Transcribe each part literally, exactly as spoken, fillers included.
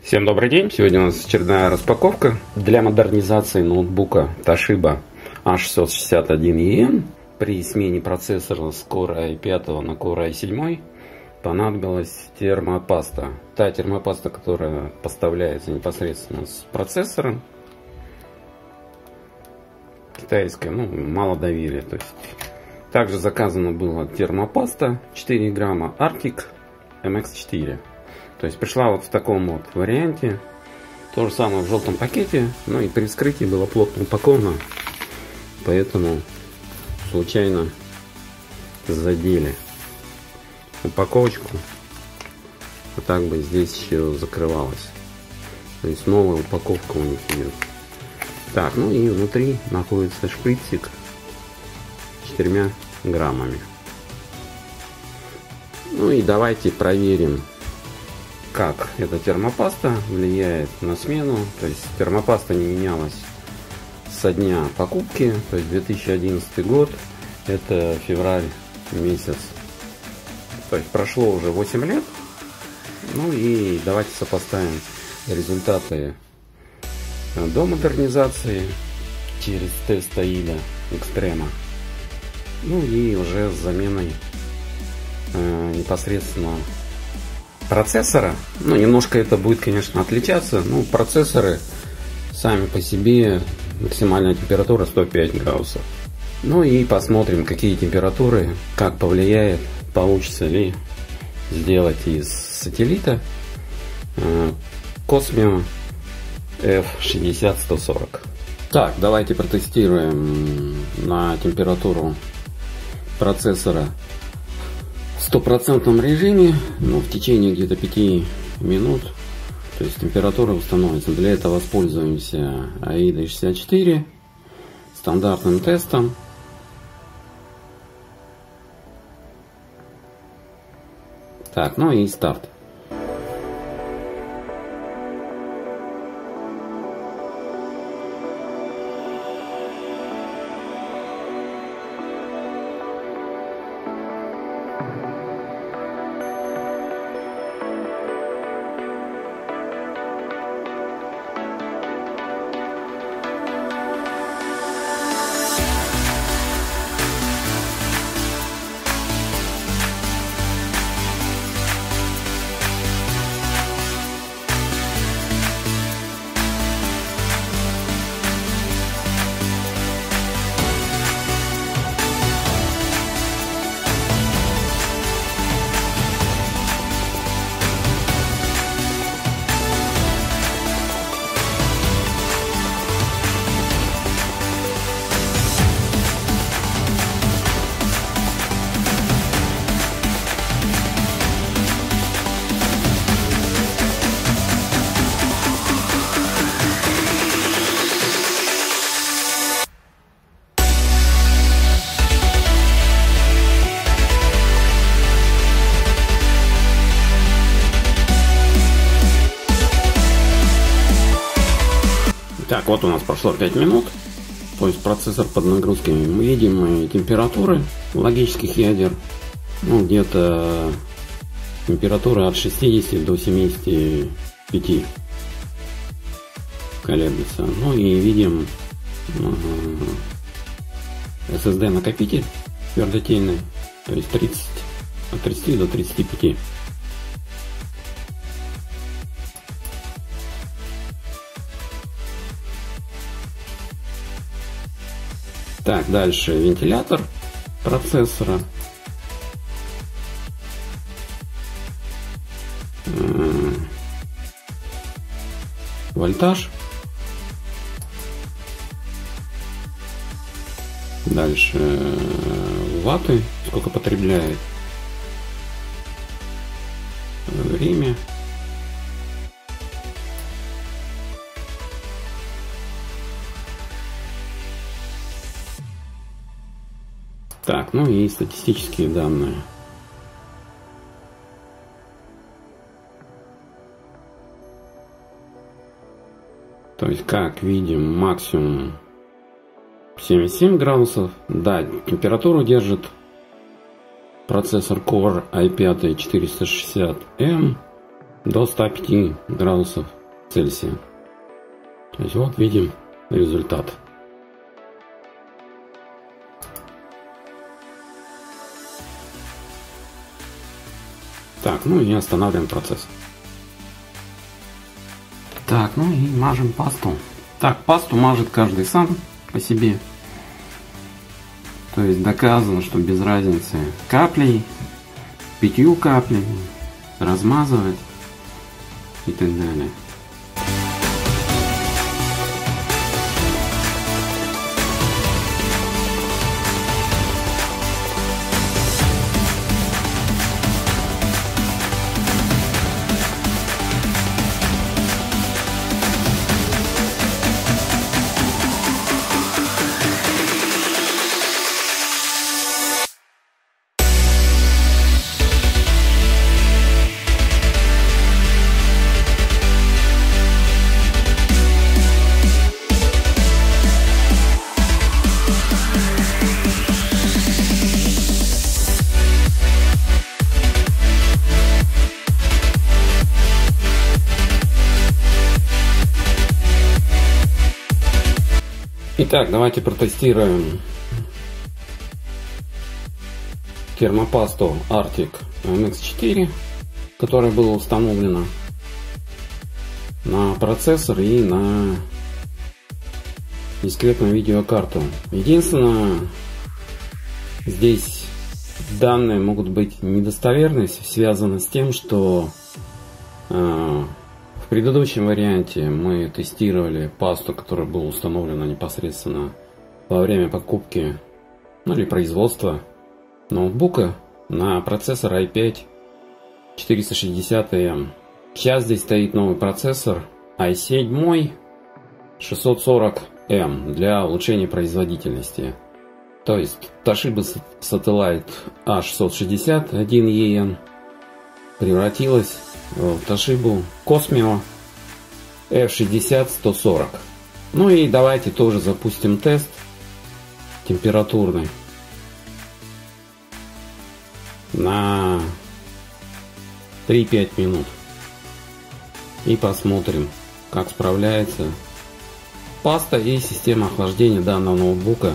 Всем добрый день! Сегодня у нас очередная распаковка для модернизации ноутбука Toshiba а шестьсот шестьдесят один и эн. При смене процессора с Core ай пять на Core ай семь понадобилась термопаста. Та термопаста, которая поставляется непосредственно с процессором. Китайская, ну, мало доверия. То есть. Также заказана была термопаста четыре грамма Arctic эм икс четыре. То есть пришла вот в таком вот варианте. То же самое в желтом пакете. Но и при вскрытии было плотно упаковано. Поэтому случайно задели упаковочку. А так бы здесь еще закрывалась. То есть новая упаковка у них идет. Так, ну и внутри находится шприцик с четырьмя граммами. Ну и давайте проверим, как эта термопаста влияет на смену. То есть термопаста не менялась со дня покупки, то есть две тысячи одиннадцатый год, это февраль месяц. То есть прошло уже восемь лет. Ну и давайте сопоставим результаты до модернизации через тест АИДа Экстрема. Ну и уже с заменой э, непосредственно процессора. Ну, немножко это будет, конечно, отличаться. Ну, процессоры сами по себе максимальная температура сто пять градусов. Ну и посмотрим, какие температуры, как повлияет, получится ли сделать из сателлита э, Cosmio эф шестьдесят сто сорок. Так, давайте протестируем на температуру процессора в стопроцентном режиме, ну, в течение где-то пяти минут. То есть температура установится. Для этого воспользуемся аида шестьдесят четыре стандартным тестом. Так, ну и старт. Так, вот у нас прошло пять минут. То есть процессор под нагрузкой. Мы видим температуры логических ядер. Ну, где-то температура от шестидесяти до семидесяти пяти колеблется. Ну и видим эс эс ди накопитель твердотельный. То есть тридцать, от тридцати до тридцати пяти. Так, дальше вентилятор процессора. Вольтаж. Дальше ватты, сколько потребляет. Время. Так, ну и статистические данные. То есть, как видим, максимум семьдесят семь градусов. Да, температуру держит процессор Core ай пять четыреста шестьдесят эм до ста пяти градусов Цельсия. То есть вот видим результат. Так, ну и останавливаем процесс. Так, ну и мажем пасту. Так, пасту мажет каждый сам по себе. То есть доказано, что без разницы каплей, пятью каплями, размазывать и так далее. Итак, давайте протестируем термопасту Arctic эм икс четыре, которая была установлена на процессор и на дискретную видеокарту. Единственное, здесь данные могут быть недостоверны, связано с тем, что э, в предыдущем варианте мы тестировали пасту, которая была установлена непосредственно во время покупки, ну или производства ноутбука на процессор ай пять четыреста шестьдесят эм. Сейчас здесь стоит новый процессор ай семь шестьсот сорок эм для улучшения производительности. То есть Toshiba Satellite а шестьсот шестьдесят один и эн превратилась в Toshiba Cosmio эф шестьдесят сто сорок. Ну и давайте тоже запустим тест температурный на три-пять минут и посмотрим, как справляется паста и система охлаждения данного ноутбука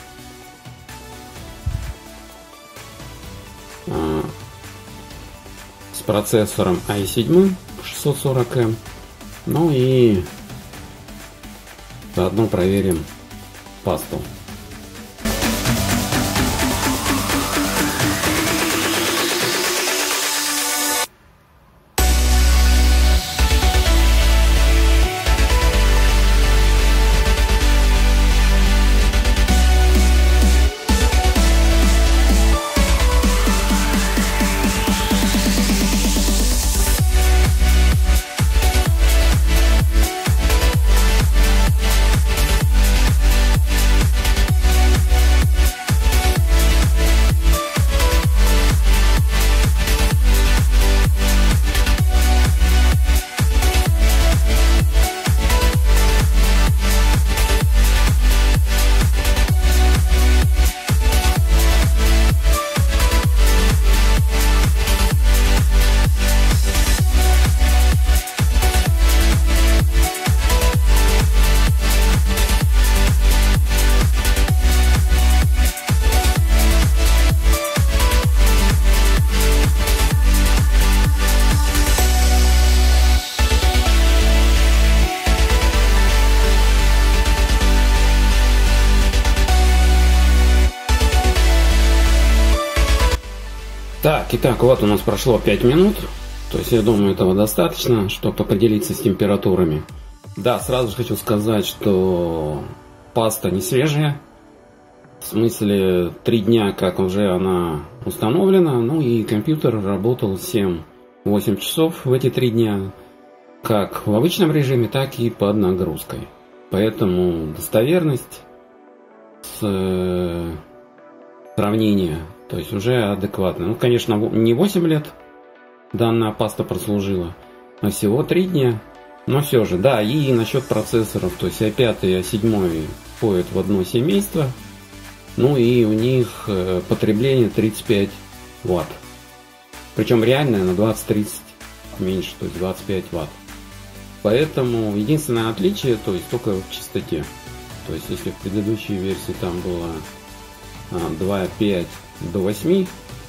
с процессором ай семь шестьсот сорок эм. Ну и заодно проверим пасту. Так, итак, вот у нас прошло пять минут. То есть, я думаю, этого достаточно, чтобы поделиться с температурами. Да, сразу же хочу сказать, что паста не свежая. В смысле, три дня, как уже она установлена. Ну и компьютер работал семь-восемь часов в эти три дня. Как в обычном режиме, так и под нагрузкой. Поэтому достоверность с сравнения, то есть уже адекватно. Ну, конечно, не восемь лет данная паста прослужила, а всего три дня. Но все же, да, и насчет процессоров, то есть ай пять и ай семь входят в одно семейство. Ну и у них потребление тридцать пять ватт. Причем реальное на двадцать-тридцать меньше, то есть двадцать пять ватт. Поэтому единственное отличие, то есть только в частоте. То есть если в предыдущей версии там было два и пять до восьми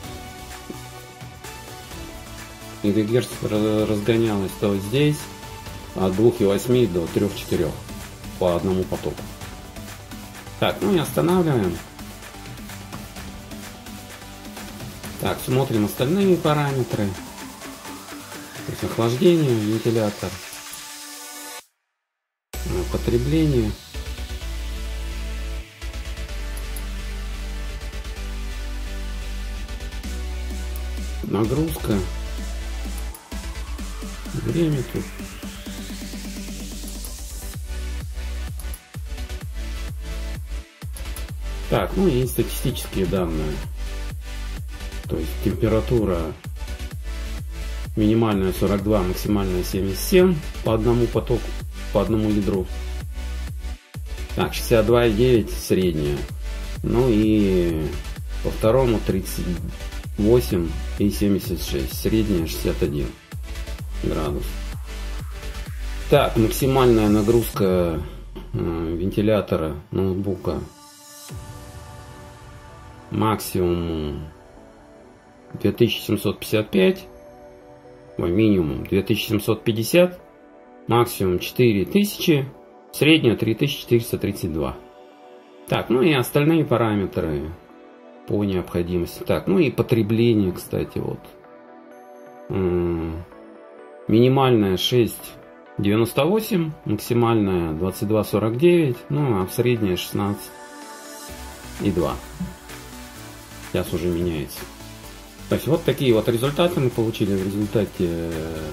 мегагерц разгонялось, то здесь от двух и восьми до трёх-четырёх по одному потоку. Так, ну и останавливаем. Так, смотрим остальные параметры. То есть охлаждение, вентилятор, потребление. Нагрузка. Время тут. Так, ну и статистические данные. То есть температура минимальная сорок два, максимальная семьдесят семь по одному потоку, по одному ядру. Так, шестьдесят два и девять средняя. Ну и по второму тридцать восемь и семьдесят шесть. Средняя шестьдесят один градус. Так, максимальная нагрузка э, вентилятора ноутбука. Максимум две тысячи семьсот пятьдесят пять. Ой, минимум две тысячи семьсот пятьдесят. Максимум четыре тысячи. Средняя три тысячи четыреста тридцать два. Так, ну и остальные параметры по необходимости. Так, ну и потребление, кстати, вот. Минимальная шесть девяносто восемь, максимальная двадцать два сорок девять, ну а средняя шестнадцать и два. Сейчас уже меняется. То есть вот такие вот результаты мы получили в результате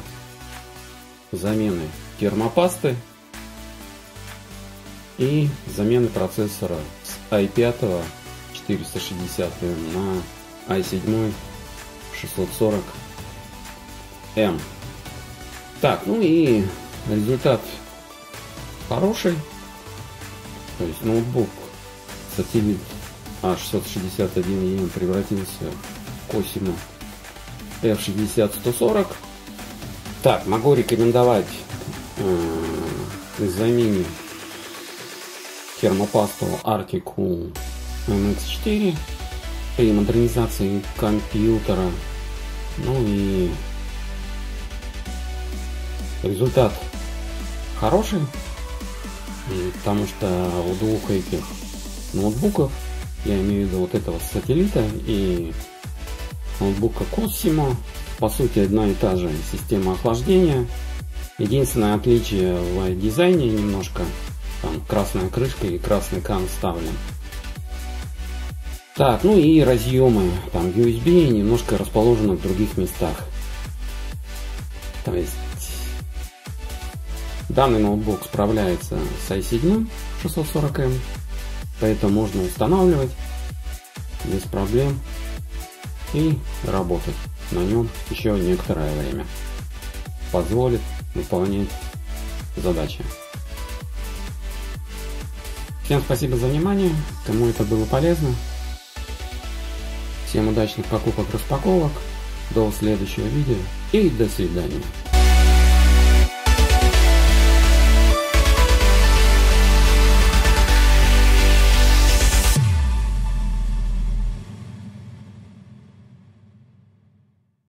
замены термопасты и замены процессора с ай пять четыреста шестьдесят на ай семь шестьсот сорок эм. Так, ну и результат хороший. То есть ноутбук сателлит а шестьсот шестьдесят один и эм превратился в Cosimo эф шестьдесят сто сорок. Так, могу рекомендовать э, замене термопасту Arctic эм икс четыре при модернизации компьютера. Ну и результат хороший, потому что у двух этих ноутбуков, я имею в виду вот этого сателлита и ноутбука Cosimo, по сути одна и та же система охлаждения. Единственное отличие в дизайне немножко, там красная крышка и красный кан вставлен. Так, ну и разъемы, там ю эс би немножко расположены в других местах. То есть данный ноутбук справляется с ай семь шестьсот сорок эм, поэтому можно устанавливать без проблем и работать на нем еще некоторое время. Позволит выполнять задачи. Всем спасибо за внимание, кому это было полезно. Всем удачных покупок, распаковок. До следующего видео и до свидания.